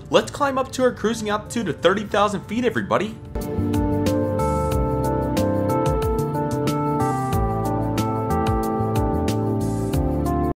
Let's climb up to our cruising altitude of 30,000 feet, everybody.